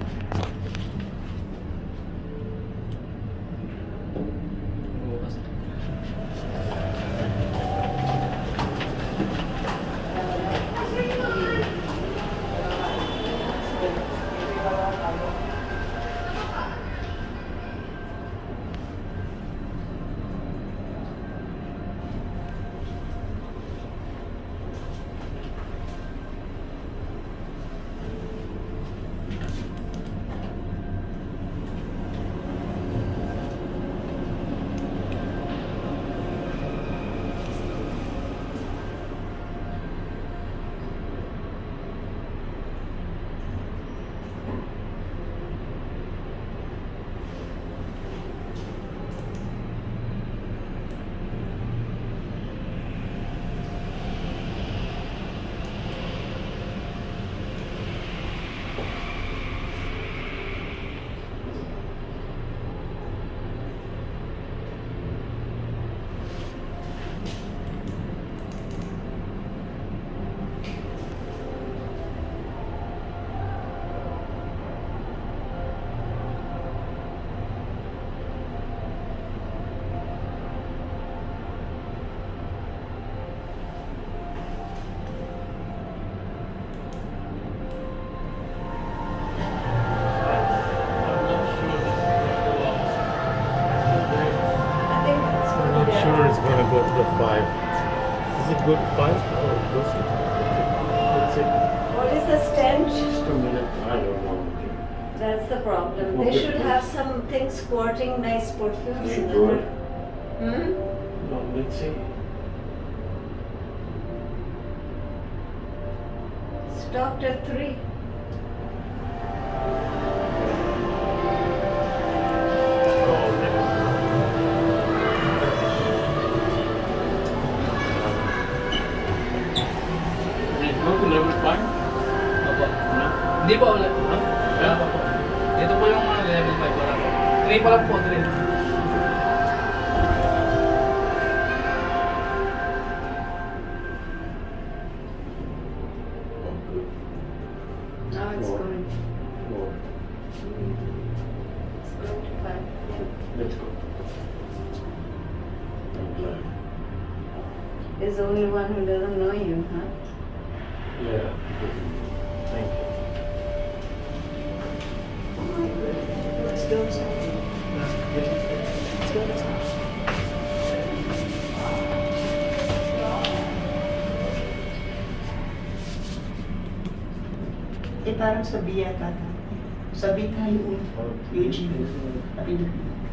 Go to the 5. Is it good 5 or goes to 5? Let's see. What is the stench? Just a minute. I don't know. That's the problem. They should have something squirting nice perfumes in good. Hmm? No, let's see. Stopped at 3. Level 5? Opo. Hindi po, wala. Wala po. Ito po yung level 5. Wala po. 3 pa lang po, 3. Now it's going. It's going to 5. Let's go. I'm glad. There's only one who doesn't know you, huh? Yeah. Thank you. Let's go. Let's go. Eh, parang sabi yata. Sabi tayo, Eugene. Sabi na.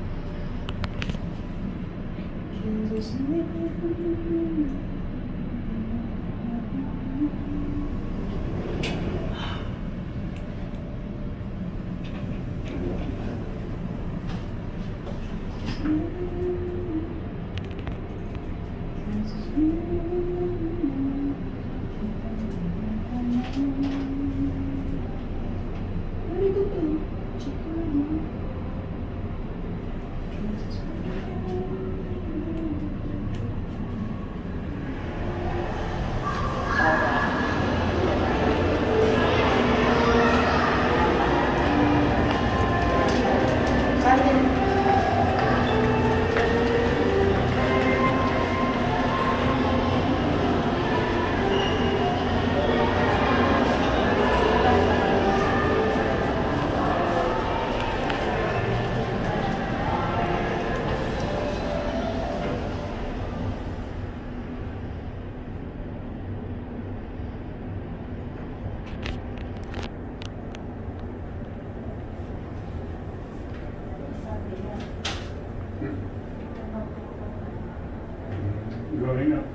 Going up.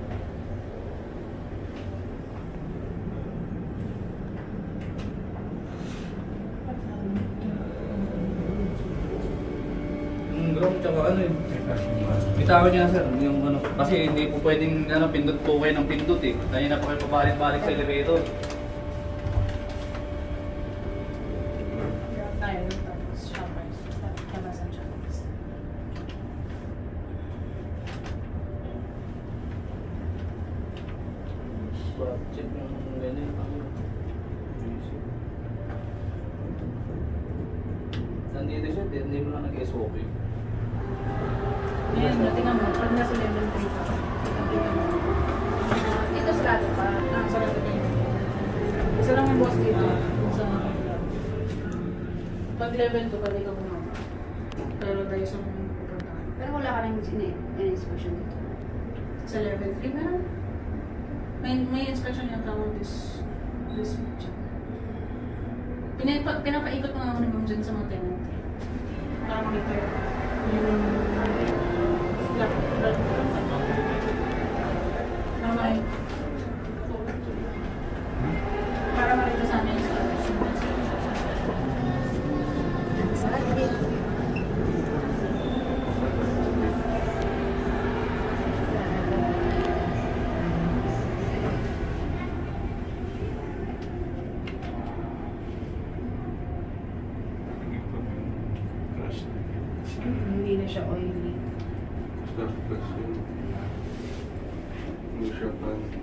Yung ground tsaka ano eh. Bitawan niya sir, yung ano. Kasi hindi po pwedeng ano, pindot po kayo ng pindot eh. Kaya na po kayo pabalik-balik sa elevator. Check yung ganyan. dito siya, hindi mo lang nag-SOP. Ngayon, tingnan mo, pag nasa level 3 ka, tingnan mo. Dito sa lahat pa, sa lahat niya. Isa lang ang boss dito, sa pag level 2, pwede ka bumaba. Pero tayo sa mga pupuntahan. Pero wala ka nang in-inspection dito. Sa level 3, meron. May inspection yung tawag this picture. Pinapaikot nga ako ni Ma'am dyan sa mga tenant. Para makita yung para makita sa amin yung status. Crash. Hindi na siya oily. Tapos yun. Hindi siya pan.